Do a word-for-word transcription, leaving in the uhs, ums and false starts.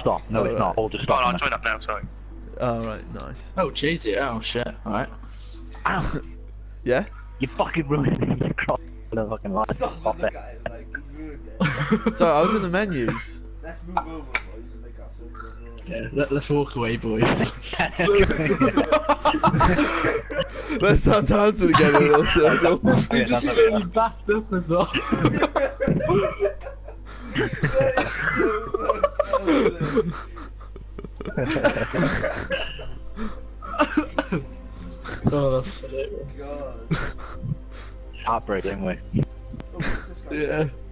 stop. No, Oh, it's right. not. All just Oh, stop. no, on I it. joined up now, sorry. Oh, right, nice. Oh, cheesy. Oh, shit. Alright. Ow! Yeah? You fucking ruined it. You crossed the fucking line. Stop it. So I was in the menus. Let's move over, boys, and make ourselves over. Yeah, let, let's walk away, boys. Let's start dancing again in a little circle. We Yeah, just that's slowly backed up as well. Oh, that's funny. God. Heartbreaking, we. Oh, this guy- Yeah.